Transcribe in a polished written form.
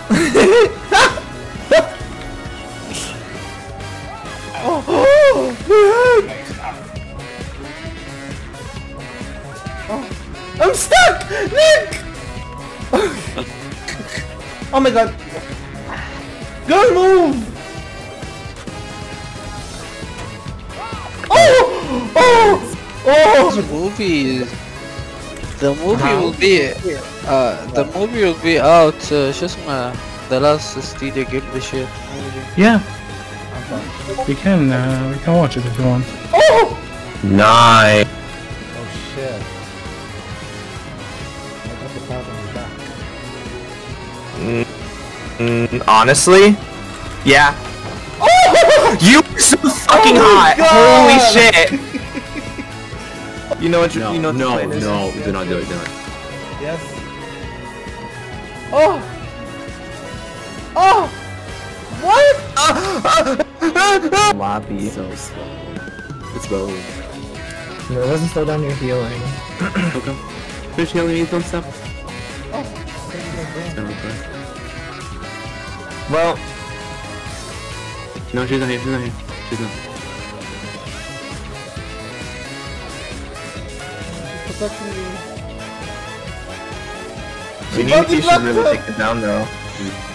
I'm stuck! Nick! Oh my god. Go move! Oh! Oh! Oh! The movie will be out شو اسمه the last studio game this year. Yeah. We can watch it if you want. Oh! Nice. Oh shit. I got the part on his back. Honestly? Yeah. Oh! You are so fucking hot! Holy shit! You know what? You know what the plan is? No, do not do it. Do not. Yes. Oh! Oh! What? Lobby. So slow. It's slow. No, it doesn't slow down your healing. Okay. Finish healing me, don't stop. Oh. Well, No, she's not here. She's not here. She's not. we should really take it down though.